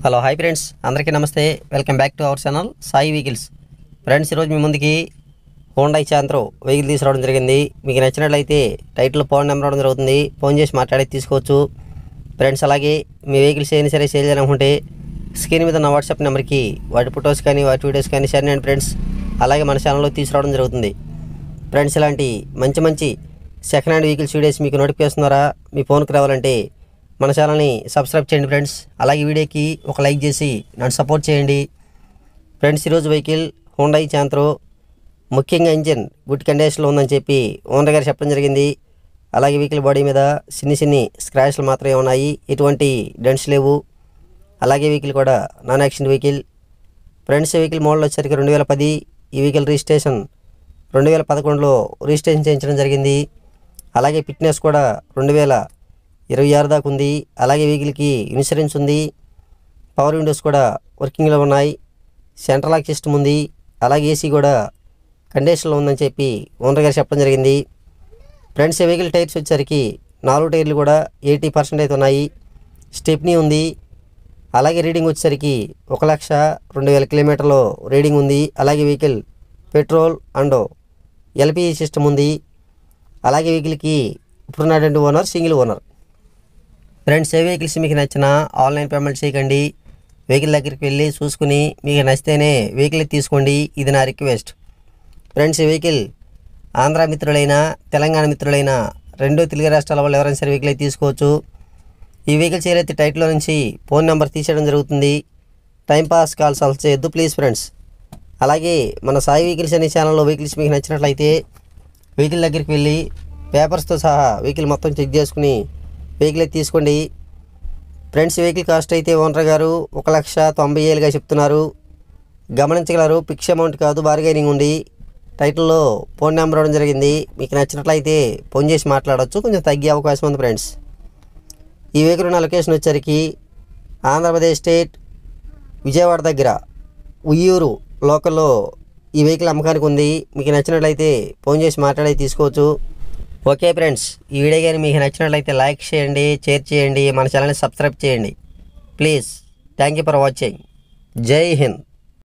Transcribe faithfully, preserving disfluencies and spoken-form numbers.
Hello hi friends, అందరికీ నమస్తే. Welcome back to our channel Sai vehicles. Friends, ఈరోజు మీ ముందుకి హోండా శాంత్రో వెహికల్ తీసుకురావడం జరిగింది. మీకు నచ్చినట్లయితే టైటిల్ ఫోన్ నెంబర్ ఇవ్వడం జరుగుతుంది. ఫోన్ చేసి మాట్లాడి తీసుకోవచ్చు ఫ్రెండ్స్. అలాగే మీ వెహికల్స్ ఏమైనా సరే సేల్ చేయాలనుకుంటే స్క్రీన్ మీద నా వాట్సాప్ నెంబర్కి వాటి ఫొటోస్ కానీ వాటి వీడియోస్ కానీ షేర్ చేయండి ఫ్రెండ్స్. అలాగే మన ఛానల్లో తీసుకురావడం జరుగుతుంది ఫ్రెండ్స్. ఇలాంటి మంచి మంచి సెకండ్ హ్యాండ్ వెహికల్స్ వీడియోస్ మీకు నోటిఫికేషన్ ద్వారా మీ ఫోన్కి రావాలంటే మన ఛానల్ని సబ్స్క్రైబ్ చేయండి ఫ్రెండ్స్. అలాగే వీడియోకి ఒక లైక్ చేసి నన్ను సపోర్ట్ చేయండి ఫ్రెండ్స్. ఈరోజు వెహికల్ హోండా శాంత్రో, ముఖ్యంగా ఇంజిన్ గుడ్ కండిషన్లో ఉందని చెప్పి ఓనర్ గారు చెప్పడం జరిగింది. అలాగే వెహికల్ బాడీ మీద చిన్ని చిన్ని స్క్రాచ్లు మాత్రమే ఉన్నాయి, ఎటువంటి డెంట్స్ లేవు. అలాగే వెహికల్ కూడా non accident vehicle friends. Vehicle model వచ్చేసరికి రెండు వేల పది. ఈ వెహికల్ రిజిస్ట్రేషన్ రెండు వేల పదకొండులో రిజిస్ట్రేషన్ చేయించడం జరిగింది. అలాగే ఫిట్నెస్ కూడా రెండు వేల ఇరవై ఆరు దాకా ఉంది. అలాగే వెహికల్కి ఇన్సూరెన్స్ ఉంది. పవర్ విండోస్ కూడా వర్కింగ్లో ఉన్నాయి. సెంట్రల్ లాక్ సిస్టమ్ ఉంది. అలాగే ఏసీ కూడా కండిషన్లో ఉందని చెప్పి ఓనర్ గారు చెప్పడం జరిగింది ఫ్రెండ్స్. ఈ వెహికల్ టైర్స్ వచ్చేసరికి నాలుగు టైర్లు కూడా ఎయిటీ పర్సెంట్ అయితే ఉన్నాయి. స్టెప్నీ ఉంది. అలాగే రీడింగ్ వచ్చేసరికి ఒక లక్ష రెండు వేల కిలోమీటర్లు రీడింగ్ ఉంది. అలాగే vehicle petrol and LPG system ఉంది. అలాగే వెహికల్కి ఇప్పుడున్నటువంటి ఓనర్ సింగిల్ ఓనర్ ఫ్రెండ్స్. ఏ వెహికల్స్ మీకు నచ్చిన ఆన్లైన్ పేమెంట్ చేయకండి. వెహికల్ దగ్గరికి వెళ్ళి చూసుకుని మీకు నచ్చితేనే వెహికల్ తీసుకోండి. ఇది నా రిక్వెస్ట్ ఫ్రెండ్స్. ఈ వెహికల్ ఆంధ్ర మిత్రులైన తెలంగాణ మిత్రులైన రెండు తెలుగు రాష్ట్రాల వాళ్ళు ఎవరైనా సరే వెహికల్ తీసుకోవచ్చు. ఈ వెహికల్స్ ఏదైతే టైటిల్లో నుంచి ఫోన్ నెంబర్ తీసేయడం జరుగుతుంది. టైంపాస్ కాల్స్ అసలు చేయొద్దు ప్లీజ్ ఫ్రెండ్స్. అలాగే మన సాయి వెహికల్స్ అనే ఛానల్లో వెహికల్స్ మీకు నచ్చినట్లయితే వెహికల్ దగ్గరికి వెళ్ళి పేపర్స్తో సహా వెహికల్ మొత్తం చెక్ చేసుకుని వెహికల్ తీసుకోండి ఫ్రెండ్స్. వెహికల్ కాస్ట్ అయితే ఓనర్ గారు ఒక లక్ష తొంభై ఏళ్ళుగా చెప్తున్నారు. గమనించగలరు, ఫిక్స్ అమౌంట్ కాదు, బార్గెనింగ్ ఉంది. టైటిల్లో ఫోన్ నెంబర్ ఇవ్వడం జరిగింది. మీకు నచ్చినట్లయితే ఫోన్ చేసి మాట్లాడవచ్చు, కొంచెం తగ్గే అవకాశం ఉంది ఫ్రెండ్స్. ఈ వెహికల్ ఉన్న లొకేషన్ వచ్చేసరికి ఆంధ్రప్రదేశ్ స్టేట్ విజయవాడ దగ్గర ఉయ్యూరు లోకల్లో ఈ వెహికల్ అమ్మకానికి ఉంది. మీకు నచ్చినట్లయితే ఫోన్ చేసి మాట్లాడి తీసుకోవచ్చు. ఓకే ఫ్రెండ్స్, ఈ వీడియో కానీ మీకు నచ్చినట్లయితే లైక్ చేయండి, షేర్ చేయండి, మన ఛానల్ని సబ్స్క్రైబ్ చేయండి please. Thank you for watching. Jai Hind.